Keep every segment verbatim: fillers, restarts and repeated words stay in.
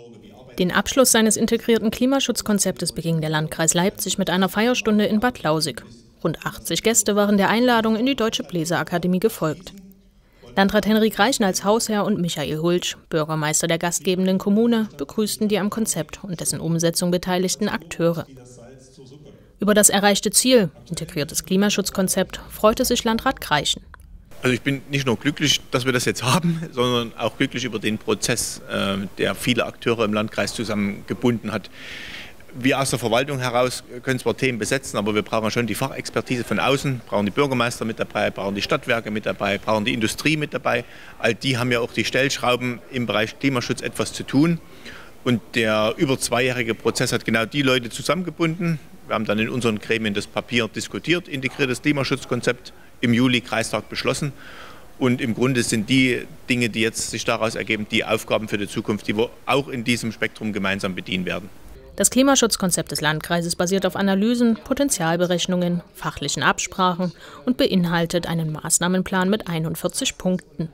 Den Abschluss seines integrierten Klimaschutzkonzeptes beging der Landkreis Leipzig mit einer Feierstunde in Bad Lausig. Rund achtzig Gäste waren der Einladung in die Deutsche Bläserakademie gefolgt. Landrat Henrik Reichen als Hausherr und Michael Hultsch, Bürgermeister der gastgebenden Kommune, begrüßten die am Konzept und dessen Umsetzung beteiligten Akteure. Über das erreichte Ziel, integriertes Klimaschutzkonzept, freute sich Landrat Reichen. Also ich bin nicht nur glücklich, dass wir das jetzt haben, sondern auch glücklich über den Prozess, der viele Akteure im Landkreis zusammengebunden hat. Wir aus der Verwaltung heraus können zwar Themen besetzen, aber wir brauchen schon die Fachexpertise von außen, brauchen die Bürgermeister mit dabei, brauchen die Stadtwerke mit dabei, brauchen die Industrie mit dabei. All die haben ja auch die Stellschrauben im Bereich Klimaschutz etwas zu tun. Und der über zweijährige Prozess hat genau die Leute zusammengebunden. Wir haben dann in unseren Gremien das Papier diskutiert, integriertes Klimaschutzkonzept, im Juli Kreistag beschlossen. Und im Grunde sind die Dinge, die jetzt sich daraus ergeben, die Aufgaben für die Zukunft, die wir auch in diesem Spektrum gemeinsam bedienen werden. Das Klimaschutzkonzept des Landkreises basiert auf Analysen, Potenzialberechnungen, fachlichen Absprachen und beinhaltet einen Maßnahmenplan mit einundvierzig Punkten.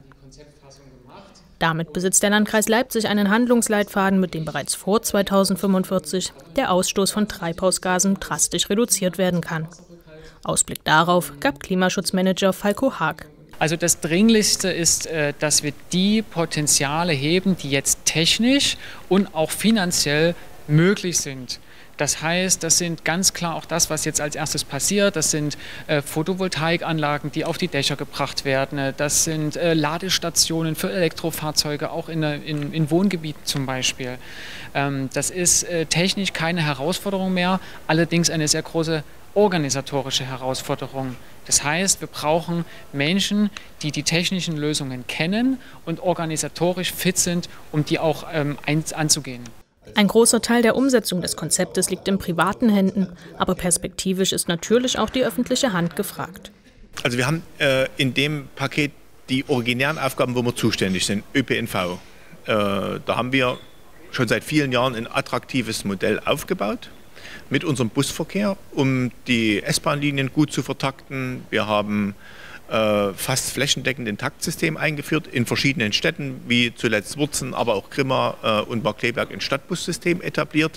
Damit besitzt der Landkreis Leipzig einen Handlungsleitfaden, mit dem bereits vor zweitausendfünfundvierzig der Ausstoß von Treibhausgasen drastisch reduziert werden kann. Ausblick darauf gab Klimaschutzmanager Falko Haag. Also das Dringlichste ist, dass wir die Potenziale heben, die jetzt technisch und auch finanziell möglich sind. Das heißt, das sind ganz klar auch das, was jetzt als erstes passiert. Das sind äh, Photovoltaikanlagen, die auf die Dächer gebracht werden. Das sind äh, Ladestationen für Elektrofahrzeuge, auch in, in, in Wohngebieten zum Beispiel. Ähm, das ist äh, technisch keine Herausforderung mehr, allerdings eine sehr große organisatorische Herausforderung. Das heißt, wir brauchen Menschen, die die technischen Lösungen kennen und organisatorisch fit sind, um die auch ähm, ein, anzugehen. Ein großer Teil der Umsetzung des Konzeptes liegt in privaten Händen, aber perspektivisch ist natürlich auch die öffentliche Hand gefragt. Also wir haben äh, in dem Paket die originären Aufgaben, wo wir zuständig sind, Ö P N V. Äh, da haben wir schon seit vielen Jahren ein attraktives Modell aufgebaut mit unserem Busverkehr, um die S-Bahn-Linien gut zu vertakten. Wir haben äh, fast flächendeckend ein Taktsystem eingeführt in verschiedenen Städten, wie zuletzt Wurzen, aber auch Grimma äh, und Markkleeberg ein Stadtbussystem etabliert.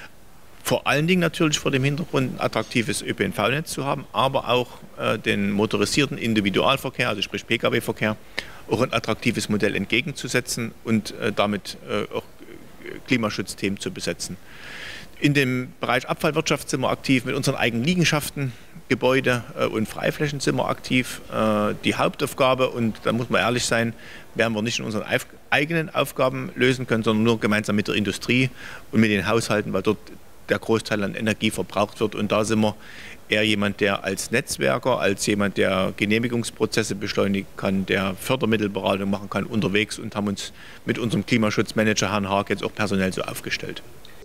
Vor allen Dingen natürlich vor dem Hintergrund ein attraktives Ö P N V-Netz zu haben, aber auch äh, den motorisierten Individualverkehr, also sprich P K W-Verkehr, auch ein attraktives Modell entgegenzusetzen und äh, damit äh, auch Klimaschutzthemen zu besetzen. In dem Bereich Abfallwirtschaft sind wir aktiv mit unseren eigenen Liegenschaften, Gebäude und Freiflächen sind wir aktiv. Die Hauptaufgabe, und da muss man ehrlich sein, werden wir nicht in unseren eigenen Aufgaben lösen können, sondern nur gemeinsam mit der Industrie und mit den Haushalten, weil dort der Großteil an Energie verbraucht wird. Und da sind wir eher jemand, der als Netzwerker, als jemand, der Genehmigungsprozesse beschleunigen kann, der Fördermittelberatung machen kann unterwegs und haben uns mit unserem Klimaschutzmanager Herrn Haag jetzt auch personell so aufgestellt.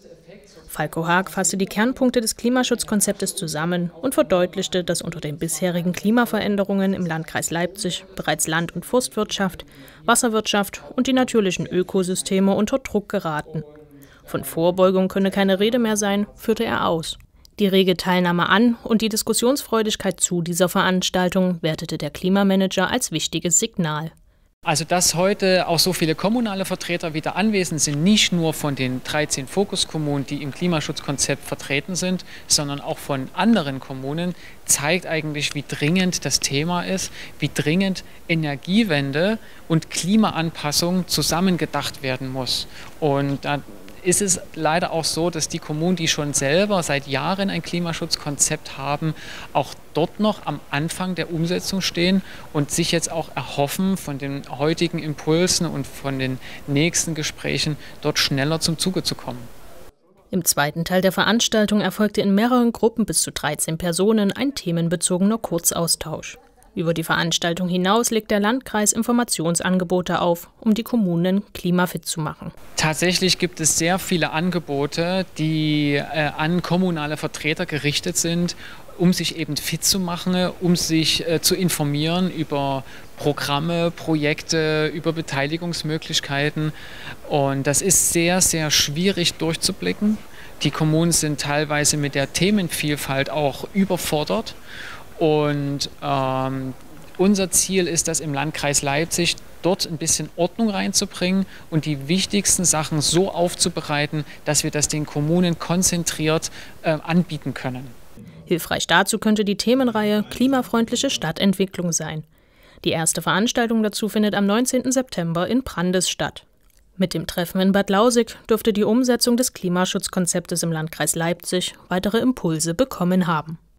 Falko Haag fasste die Kernpunkte des Klimaschutzkonzeptes zusammen und verdeutlichte, dass unter den bisherigen Klimaveränderungen im Landkreis Leipzig bereits Land- und Forstwirtschaft, Wasserwirtschaft und die natürlichen Ökosysteme unter Druck geraten. Von Vorbeugung könne keine Rede mehr sein, führte er aus. Die rege Teilnahme an und die Diskussionsfreudigkeit zu dieser Veranstaltung wertete der Klimamanager als wichtiges Signal. Also dass heute auch so viele kommunale Vertreter wieder anwesend sind, nicht nur von den dreizehn Fokuskommunen, die im Klimaschutzkonzept vertreten sind, sondern auch von anderen Kommunen, zeigt eigentlich, wie dringend das Thema ist, wie dringend Energiewende und Klimaanpassung zusammengedacht werden muss. Und da ist es leider auch so, dass die Kommunen, die schon selber seit Jahren ein Klimaschutzkonzept haben, auch dort noch am Anfang der Umsetzung stehen und sich jetzt auch erhoffen, von den heutigen Impulsen und von den nächsten Gesprächen dort schneller zum Zuge zu kommen. Im zweiten Teil der Veranstaltung erfolgte in mehreren Gruppen bis zu dreizehn Personen ein themenbezogener Kurzaustausch. Über die Veranstaltung hinaus legt der Landkreis Informationsangebote auf, um die Kommunen klimafit zu machen. Tatsächlich gibt es sehr viele Angebote, die äh, an kommunale Vertreter gerichtet sind, um sich eben fit zu machen, um sich äh, zu informieren über Programme, Projekte, über Beteiligungsmöglichkeiten. Und das ist sehr, sehr schwierig durchzublicken. Die Kommunen sind teilweise mit der Themenvielfalt auch überfordert. Und ähm, unser Ziel ist, dass im Landkreis Leipzig dort ein bisschen Ordnung reinzubringen und die wichtigsten Sachen so aufzubereiten, dass wir das den Kommunen konzentriert äh, anbieten können. Hilfreich dazu könnte die Themenreihe Klimafreundliche Stadtentwicklung sein. Die erste Veranstaltung dazu findet am neunzehnten September in Brandes statt. Mit dem Treffen in Bad Lausick dürfte die Umsetzung des Klimaschutzkonzeptes im Landkreis Leipzig weitere Impulse bekommen haben.